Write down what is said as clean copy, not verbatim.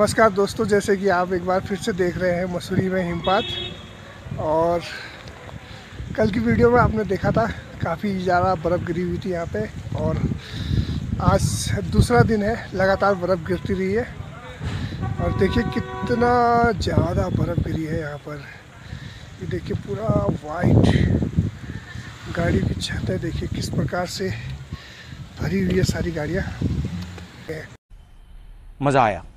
नमस्कार दोस्तों, जैसे कि आप एक बार फिर से देख रहे हैं मसूरी में हिमपात। और कल की वीडियो में आपने देखा था काफ़ी ज़्यादा बर्फ़ गिरी हुई थी यहाँ पे, और आज दूसरा दिन है लगातार बर्फ़ गिरती रही है। और देखिए कितना ज़्यादा बर्फ़ गिरी है यहाँ पर। ये देखिए पूरा वाइट गाड़ी की छतें देखिए किस प्रकार से भरी हुई है सारी गाड़ियाँ। मज़ा आया।